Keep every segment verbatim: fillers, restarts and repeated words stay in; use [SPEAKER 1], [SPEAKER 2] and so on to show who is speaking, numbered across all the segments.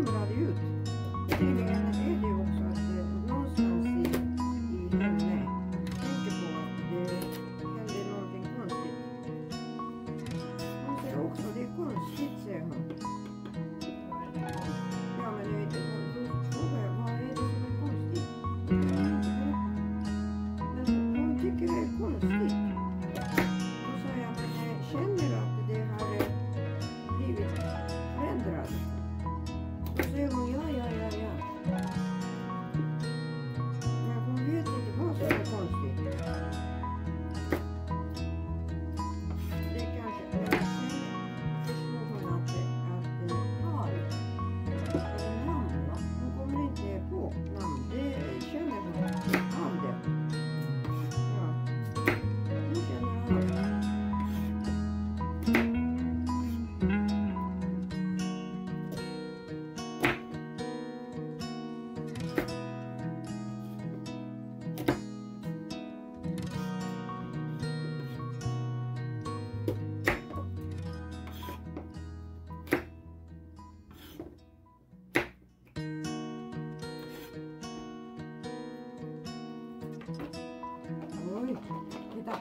[SPEAKER 1] ramlade ut. Tydligen är det ju också att det någonstans i, i henne tänker på att det händer någonting konstigt. Hon säger också det är konstigt, säger hon. Ja, men det, då frågar jag, vad är det som är konstigt? Men hon tycker det är konstigt. Då sa jag, men känner du att det har blivit förändrat? Då säger hon, ja, ja, ja, ja. Men hon vet inte vad som är konstigt. Det kanske, men sen förstår hon att det att det är tal. Eller namn, va? Hon kommer inte på namn. Det känner hon av det. Ja. Hon känner av det. Oj, titta.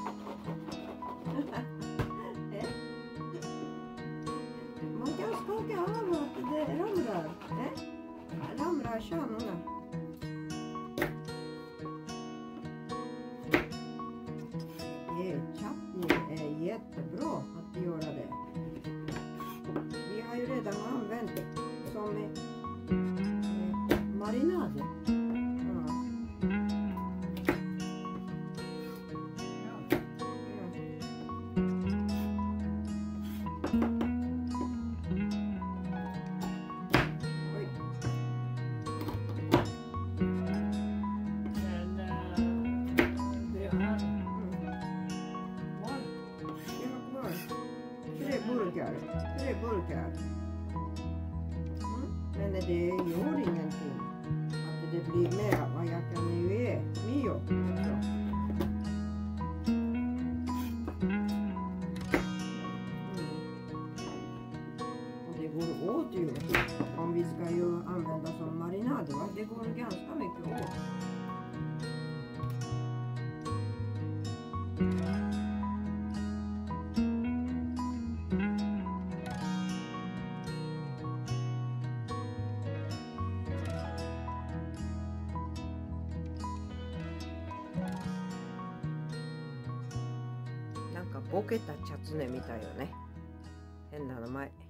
[SPEAKER 1] Man kan skaka av att det ramlar. Eh? Ramlar kärnorna. Chutney är jättebra att göra det. Vi har ju redan använt det som eh, marinad. Burkar, tre burkar. Mm. Men det gör ingenting att det blir mer vad jag kan ju ge mio också. Mm. Och det går åt ju om vi ska ju använda som marinad, va? Det går ganska mycket åt.なんかボケたチャツネみたいよね。変な名前。